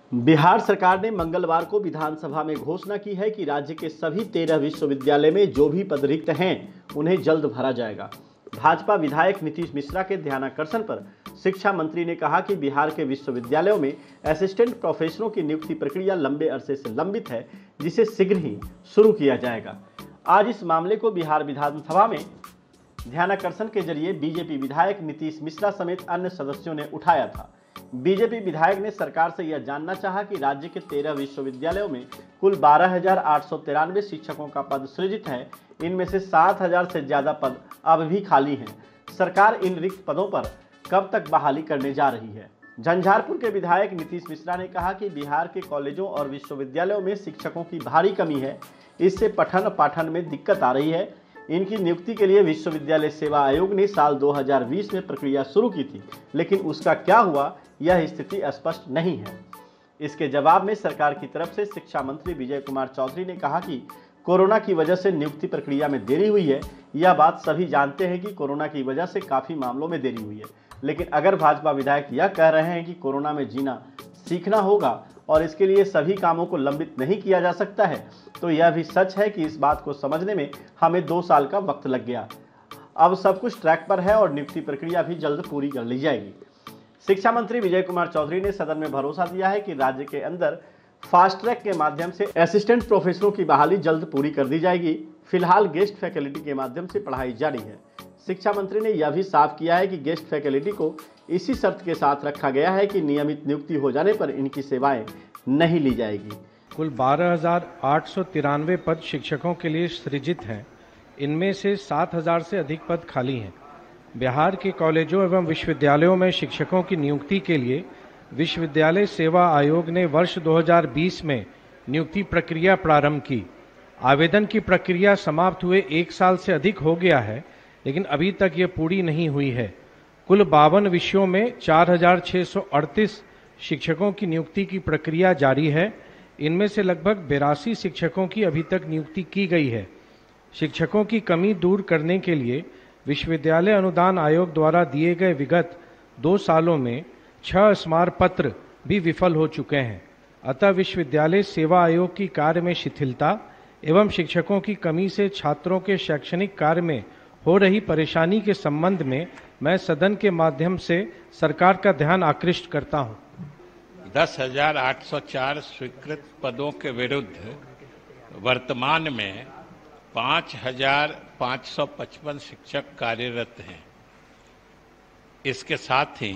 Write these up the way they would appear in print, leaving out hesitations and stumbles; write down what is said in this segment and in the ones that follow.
बिहार सरकार ने मंगलवार को विधानसभा में घोषणा की है कि राज्य के सभी 13 विश्वविद्यालय में जो भी पद रिक्त हैं उन्हें जल्द भरा जाएगा। भाजपा विधायक नीतीश मिश्रा के ध्यानाकर्षण पर शिक्षा मंत्री ने कहा कि बिहार के विश्वविद्यालयों में असिस्टेंट प्रोफेसरों की नियुक्ति प्रक्रिया लंबे अरसे से लंबित है, जिसे शीघ्र ही शुरू किया जाएगा। आज इस मामले को बिहार विधानसभा में ध्यानाकर्षण के जरिए बीजेपी विधायक नीतीश मिश्रा समेत अन्य सदस्यों ने उठाया था। बीजेपी विधायक ने सरकार से यह जानना चाहा कि राज्य के 13 विश्वविद्यालयों में कुल 12,893 शिक्षकों का पद सृजित है। इनमें से 7,000 से ज्यादा पद अब भी खाली हैं। सरकार इन रिक्त पदों पर कब तक बहाली करने जा रही है? झंझारपुर के विधायक नीतीश मिश्रा ने कहा कि बिहार के कॉलेजों और विश्वविद्यालयों में शिक्षकों की भारी कमी है। इससे पठन पाठन में दिक्कत आ रही है। इनकी नियुक्ति के लिए विश्वविद्यालय सेवा आयोग ने साल 2020 में प्रक्रिया शुरू की थी, लेकिन उसका क्या हुआ यह स्थिति स्पष्ट नहीं है। इसके जवाब में सरकार की तरफ से शिक्षा मंत्री विजय कुमार चौधरी ने कहा कि कोरोना की वजह से नियुक्ति प्रक्रिया में देरी हुई है। यह बात सभी जानते हैं कि कोरोना की वजह से काफी मामलों में देरी हुई है, लेकिन अगर भाजपा विधायक यह कह रहे हैं कि कोरोना में जीना सीखना होगा और इसके लिए सभी कामों को लंबित नहीं किया जा सकता है, तो यह भी सच है कि इस बात को समझने में हमें 2 साल का वक्त लग गया। अब सब कुछ ट्रैक पर है और नियुक्ति प्रक्रिया भी जल्द पूरी कर ली जाएगी। शिक्षा मंत्री विजय कुमार चौधरी ने सदन में भरोसा दिया है कि राज्य के अंदर फास्ट ट्रैक के माध्यम से असिस्टेंट प्रोफेसरों की बहाली जल्द पूरी कर दी जाएगी। फिलहाल गेस्ट फैकल्टी के माध्यम से पढ़ाई जारी है। शिक्षा मंत्री ने यह भी साफ किया है कि गेस्ट फैकल्टी को इसी शर्त के साथ रखा गया है कि नियमित नियुक्ति हो जाने पर इनकी सेवाएं नहीं ली जाएगी। कुल 12,893 पद शिक्षकों के लिए सृजित हैं। इनमें से 7,000 से अधिक पद खाली हैं। बिहार के कॉलेजों एवं विश्वविद्यालयों में शिक्षकों की नियुक्ति के लिए विश्वविद्यालय सेवा आयोग ने वर्ष 2020 में नियुक्ति प्रक्रिया प्रारंभ की। आवेदन की प्रक्रिया समाप्त हुए 1 साल से अधिक हो गया है, लेकिन अभी तक ये पूरी नहीं हुई है। कुल 52 विषयों में 4,638 शिक्षकों की नियुक्ति की प्रक्रिया जारी है। इनमें से लगभग 82 शिक्षकों की अभी तक नियुक्ति की गई है। शिक्षकों की कमी दूर करने के लिए विश्वविद्यालय अनुदान आयोग द्वारा दिए गए विगत 2 सालों में 6 स्मार पत्र भी विफल हो चुके हैं। अतः विश्वविद्यालय सेवा आयोग की कार्य में शिथिलता एवं शिक्षकों की कमी से छात्रों के शैक्षणिक कार्य में हो रही परेशानी के संबंध में मैं सदन के माध्यम से सरकार का ध्यान आकृष्ट करता हूं। 10,804 स्वीकृत पदों के विरुद्ध वर्तमान में 5,555 शिक्षक कार्यरत हैं। इसके साथ ही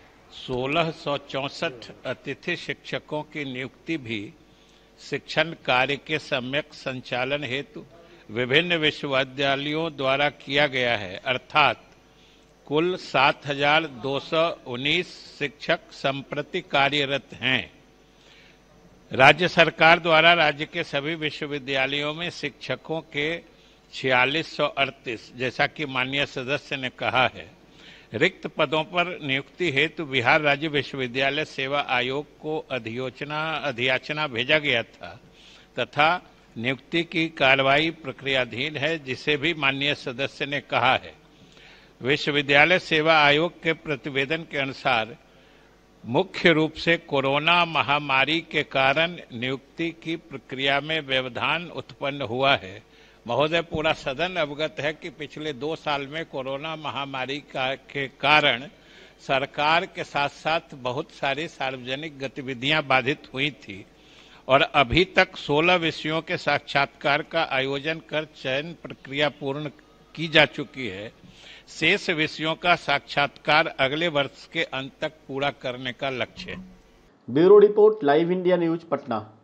1,664 अतिथि शिक्षकों की नियुक्ति भी शिक्षण कार्य के सम्यक संचालन हेतु विभिन्न विश्वविद्यालयों द्वारा किया गया है। अर्थात कुल 7,219 शिक्षक संप्रति कार्यरत हैं। राज्य सरकार द्वारा राज्य के सभी विश्वविद्यालयों में शिक्षकों के 4638, जैसा कि माननीय सदस्य ने कहा है, रिक्त पदों पर नियुक्ति हेतु बिहार राज्य विश्वविद्यालय सेवा आयोग को अधियाचना भेजा गया था तथा नियुक्ति की कार्रवाई प्रक्रियाधीन है, जिसे भी माननीय सदस्य ने कहा है। विश्वविद्यालय सेवा आयोग के प्रतिवेदन के अनुसार मुख्य रूप से कोरोना महामारी के कारण नियुक्ति की प्रक्रिया में व्यवधान उत्पन्न हुआ है। महोदय, पूरा सदन अवगत है कि पिछले 2 साल में कोरोना महामारी के कारण सरकार के साथ साथ बहुत सारी सार्वजनिक गतिविधियां बाधित हुई थी और अभी तक 16 विषयों के साक्षात्कार का आयोजन कर चयन प्रक्रिया पूर्ण की जा चुकी है। शेष विषयों का साक्षात्कार अगले वर्ष के अंत तक पूरा करने का लक्ष्य है। Bureau report, live India news, Patna.